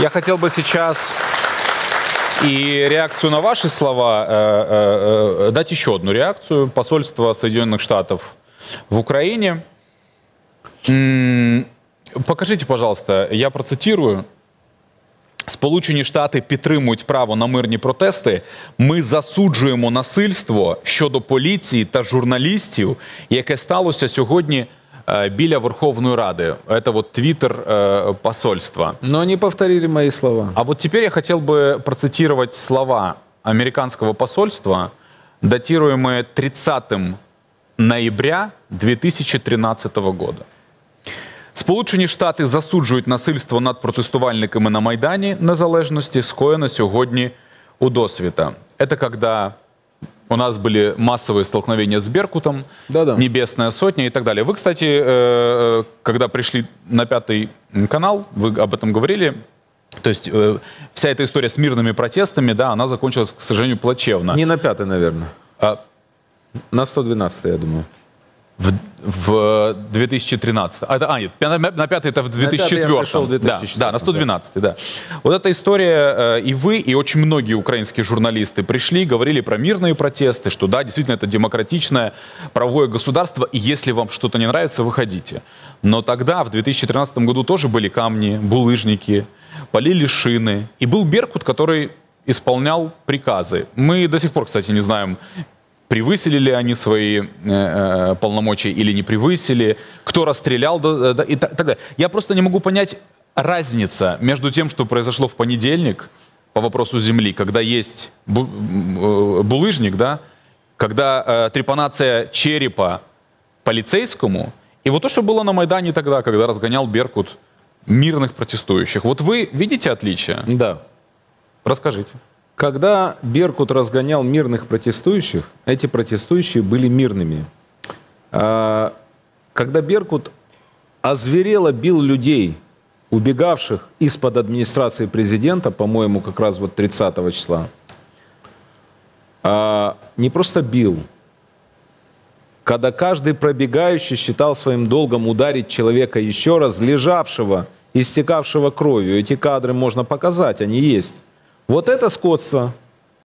Я хотел бы сейчас и реакцию на ваши слова дать еще одну реакцию. Посольство Соединенных Штатов в Украине. Покажите, пожалуйста, я процитирую. Сполучені Штати підтримують право на мирні протести. Ми засуджуємо насильство щодо поліції та журналістів, яке сталося сьогодні біля Верховної Ради. Это вот твиттер посольства. Но они повторили мои слова. А вот теперь я хотел бы процитировать слова американского посольства, датируемые 30 ноября 2013 года. Сполучені Штати засуджують насильство над протестувальниками на Майдані Незалежності, скоєне сьогодні у Досвіта. Это когда у нас были массовые столкновения с Беркутом, Небесная сотня и так далее. Вы, кстати, когда пришли на Пятый канал, вы об этом говорили. То есть вся эта история с мирными протестами, да, она закончилась, к сожалению, плачевно. Не на 5-й, наверное. На 112-й, я думаю. В 2013. Нет, на 5 это в 2004. Да, на 112. Да. Вот эта история, и вы, и очень многие украинские журналисты пришли, говорили про мирные протесты, что да, действительно, это демократичное правовое государство, и если вам что-то не нравится, выходите. Но тогда, в 2013 году, тоже были камни, булыжники, полили шины, и был Беркут, который исполнял приказы. Мы до сих пор, кстати, не знаем, превысили ли они свои полномочия или не превысили, кто расстрелял и так далее. Я просто не могу понять разницу между тем, что произошло в понедельник по вопросу земли, когда есть булыжник, да, когда трепанация черепа полицейскому, и вот то, что было на Майдане тогда, когда разгонял Беркут мирных протестующих. Вот вы видите отличия? Да. Расскажите. Когда Беркут разгонял мирных протестующих, эти протестующие были мирными. Когда Беркут озверело бил людей, убегавших из-под администрации президента, по-моему, как раз вот 30 числа, не просто бил, когда каждый пробегающий считал своим долгом ударить человека еще раз, лежавшего, истекавшего кровью. Эти кадры можно показать, они есть. Вот это скотство